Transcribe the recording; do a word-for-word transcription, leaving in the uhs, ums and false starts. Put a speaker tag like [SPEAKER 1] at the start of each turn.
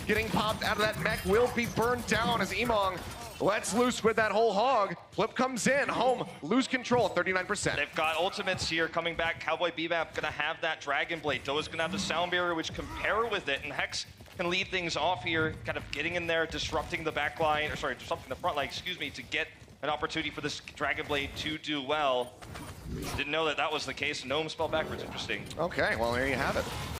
[SPEAKER 1] getting popped out of that mech will be burned down as Emong lets loose with that whole hog. Flip comes in, home, lose control, thirty-nine percent.
[SPEAKER 2] They've got ultimates here coming back. Cowboy Bebop gonna have that Dragon Blade. Doa's gonna have the Sound Barrier, which can pair with it, and Hex can lead things off here, kind of getting in there, disrupting the back line, or sorry, disrupting the front line, excuse me, to get an opportunity for this Dragon Blade to do well. Didn't know that that was the case. Gnome spell backwards, interesting.
[SPEAKER 1] Okay, well, there you have it.